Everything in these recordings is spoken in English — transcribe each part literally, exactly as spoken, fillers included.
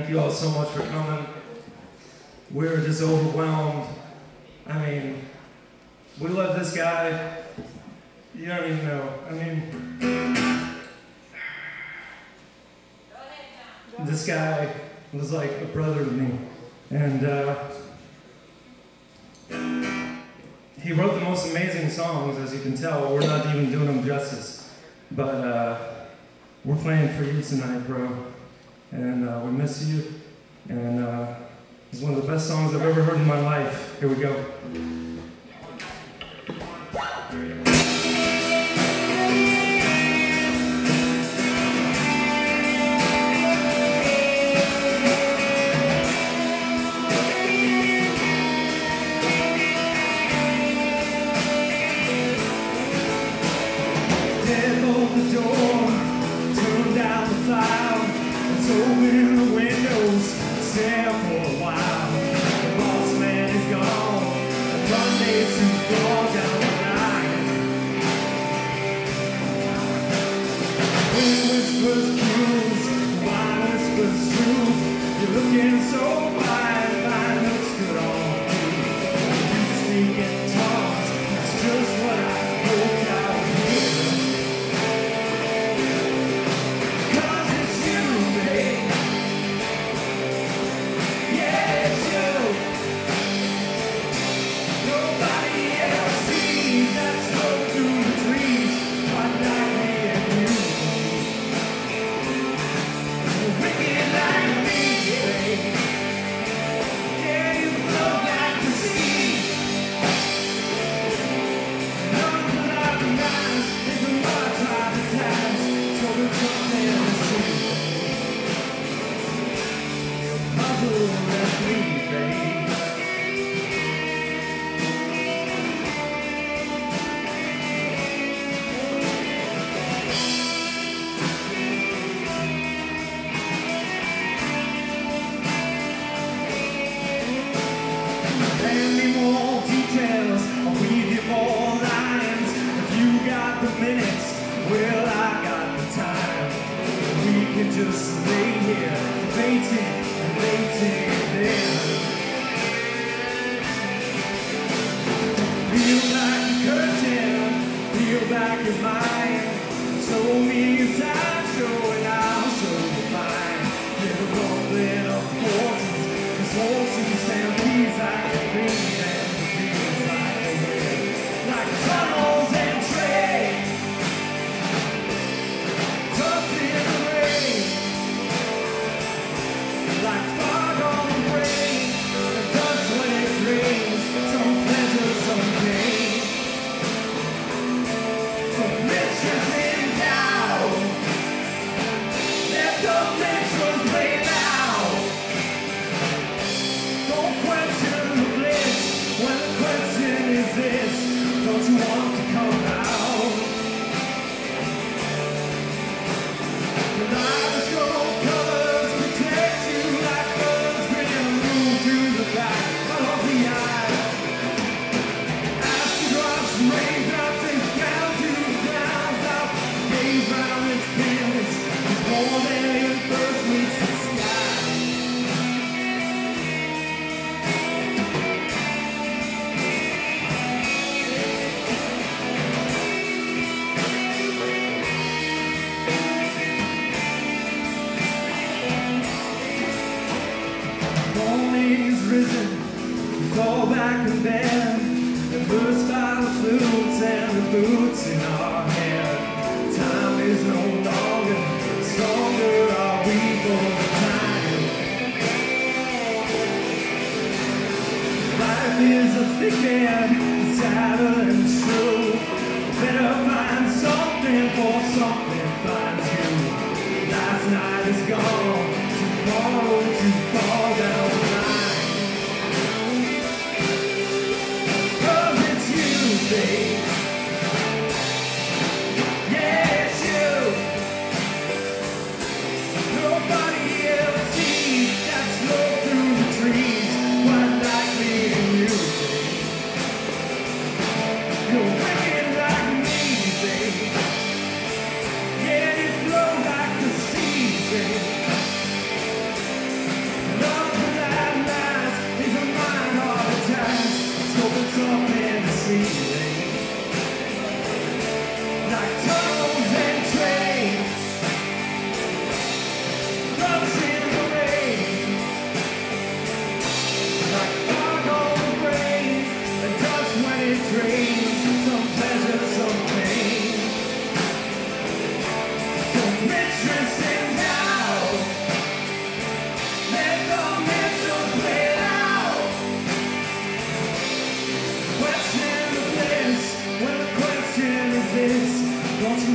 thank you all so much for coming. We were just overwhelmed. I mean, we love this guy. You don't even know. I mean, this guy was like a brother to me. And uh, he wrote the most amazing songs, as you can tell. We're not even doing them justice. But uh, we're playing for you tonight, bro. And uh, we miss you. And uh, it's one of the best songs I've ever heard in my life. Here we go.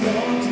want